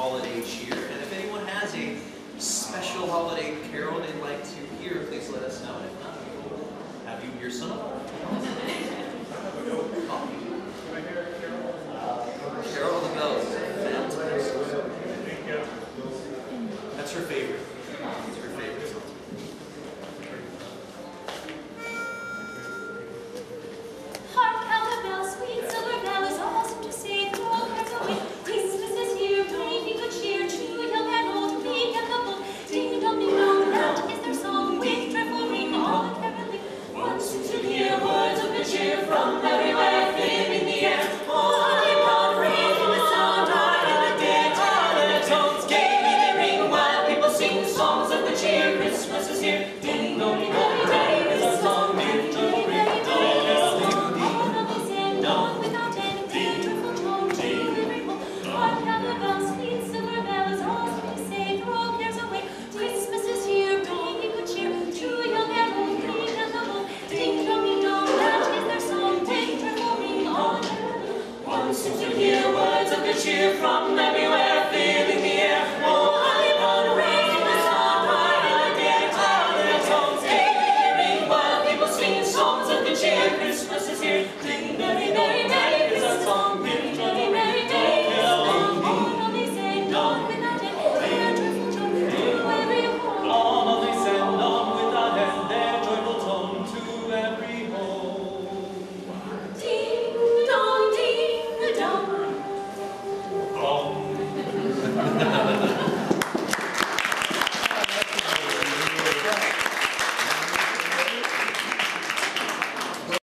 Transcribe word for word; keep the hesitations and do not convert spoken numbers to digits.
holiday cheer. And if anyone has a special holiday carol they'd like to hear, please let us know. And if not, we will have you hear some of them. Oh. Carol of the Bells. That's her favorite. That's her favorite song. Hark how the bells, sweet silver bells, all seem to say through all cares away. Christmas is here, bringing good cheer to young and old, meek and humble. Ding dong ding dong, that is their song, with joyful ring, all caroling. One seems to hear words of good cheer from everywhere, filling the air. Oh, honey pot, ringing the sound, high in the dead, high in the tones, gaily they ring while people sing songs of good cheer. Christmas is here. Ding